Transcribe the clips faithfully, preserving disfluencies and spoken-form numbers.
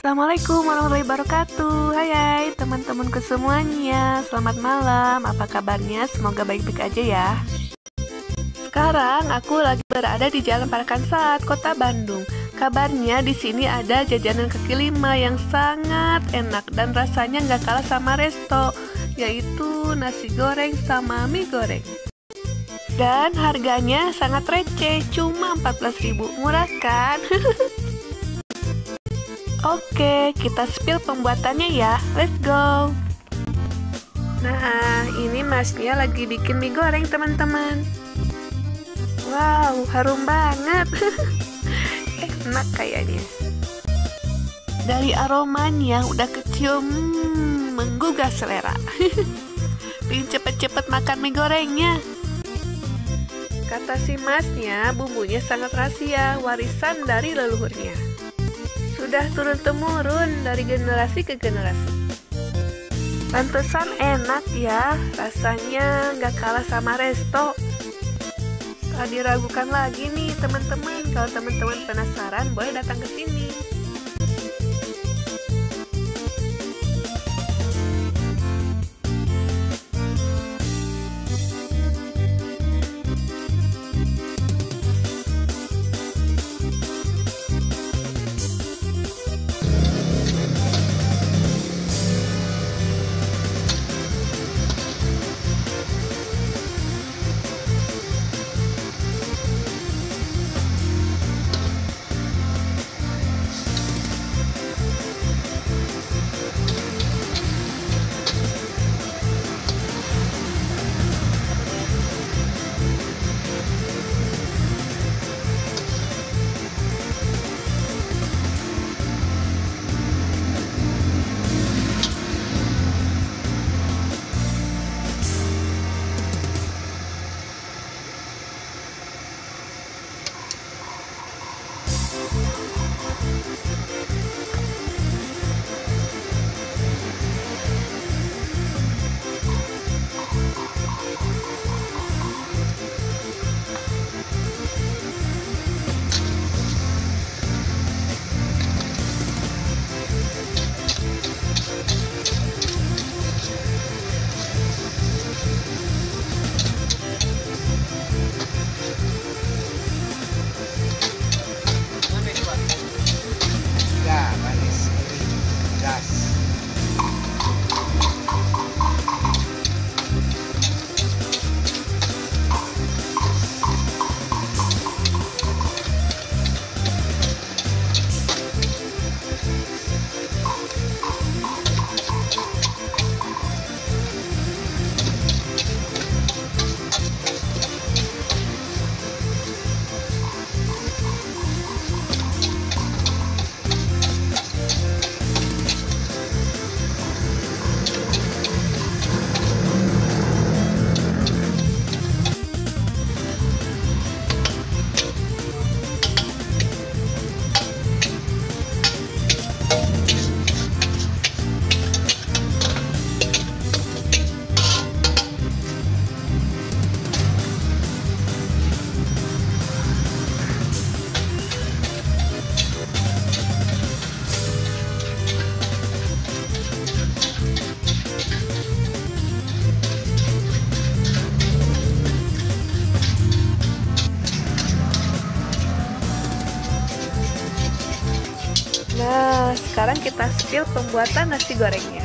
Assalamualaikum warahmatullahi wabarakatuh. Hai hai teman-temanku semuanya. Selamat malam. Apa kabarnya? Semoga baik-baik aja ya. Sekarang aku lagi berada di Jalan Parakan Saat, Kota Bandung. Kabarnya di sini ada jajanan kaki lima yang sangat enak dan rasanya nggak kalah sama resto, yaitu nasi goreng sama mie goreng. Dan harganya sangat receh, cuma empat belas ribu. Murah kan? Oke, kita spill pembuatannya ya. Let's go. Nah, ini masnya lagi bikin mie goreng, teman-teman. Wow, harum banget. Enak kayaknya. Dari aromanya udah kecium, hmm, menggugah selera. Pengen cepet-cepet makan mie gorengnya. Kata si masnya, bumbunya sangat rahasia, warisan dari leluhurnya. Sudah turun-temurun dari generasi ke generasi. Pantesan enak ya, rasanya nggak kalah sama resto. Tak diragukan lagi nih teman-teman, kalau teman-teman penasaran boleh datang ke sini. Nah, sekarang kita spill pembuatan nasi gorengnya.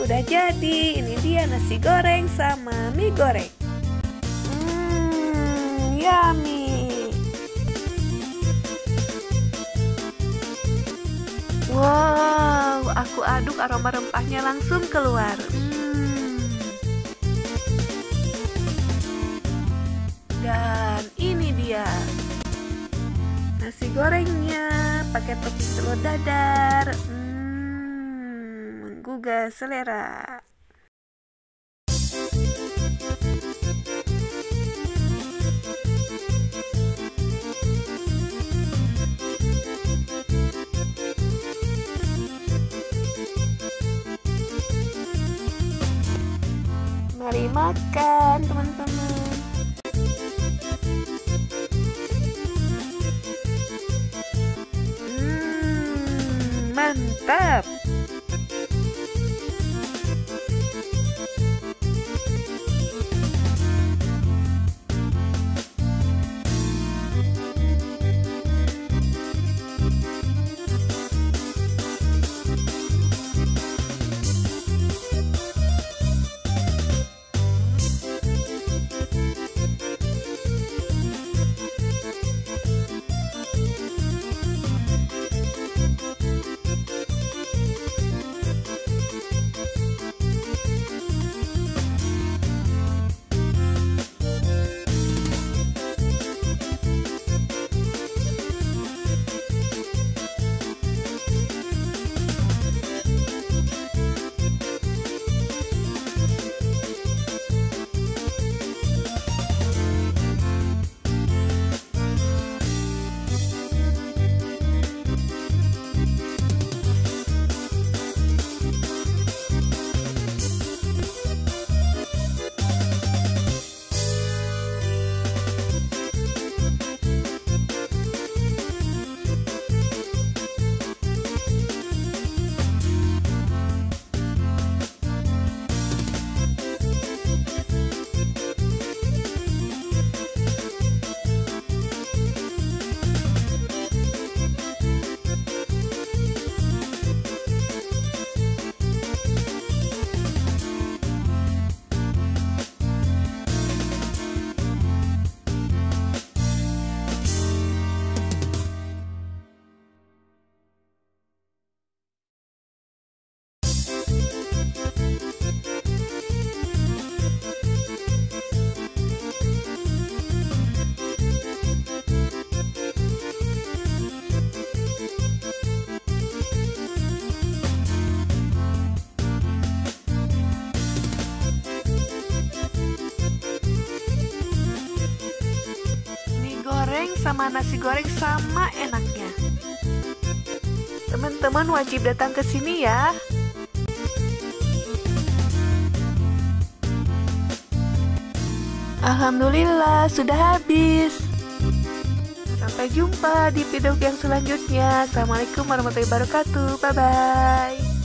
udah jadi. Ini dia nasi goreng sama mie goreng. Hmm, yummy. Wow, aku aduk, aroma rempahnya langsung keluar. Hmm. Dan ini dia nasi gorengnya, pakai topping telur dadar. Hmm, menggugah selera. Mari makan, teman-teman. Hmm, mantap. Sama nasi goreng sama enaknya. Teman-teman wajib datang ke sini ya. Alhamdulillah sudah habis. Sampai jumpa di video yang selanjutnya. Assalamualaikum warahmatullahi wabarakatuh. Bye bye.